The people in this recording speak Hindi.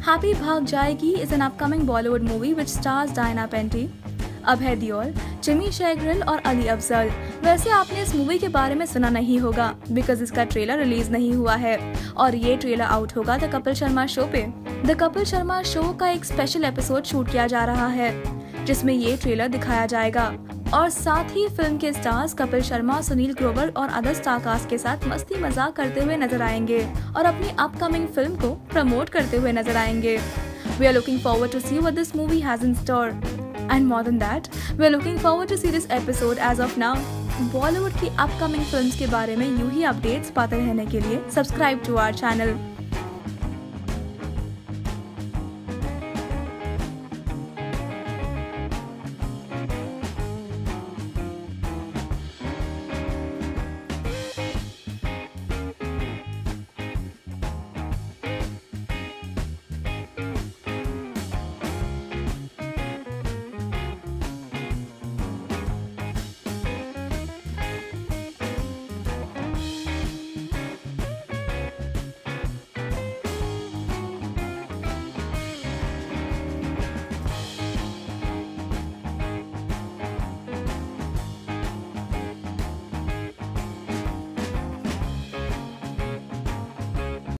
Happy भाग जाएगी is an upcoming Bollywood movie which stars Diana Penty, Abhay Deol, Jimmy Shergill और अली अफजल। वैसे आपने इस मूवी के बारे में सुना नहीं होगा बिकॉज इसका ट्रेलर रिलीज नहीं हुआ है और ये ट्रेलर आउट होगा द कपिल शर्मा शो पे। द कपिल शर्मा शो का एक स्पेशल एपिसोड शूट किया जा रहा है जिसमें ये ट्रेलर दिखाया जाएगा और साथ ही फिल्म के स्टार्स कपिल शर्मा, सुनील ग्रोवर और अदर स्टार कास्ट के साथ मस्ती मजाक करते हुए नजर आएंगे और अपनी अपकमिंग फिल्म को प्रमोट करते हुए नजर आएंगे। We are looking forward to see what this movie has in store. And more than that, we are looking forward to see this episode as of now. Bollywood की अपकमिंग फिल्म्स के बारे में यूं ही अपडेट्स पाते रहने के लिए सब्सक्राइब टू आवर चैनल।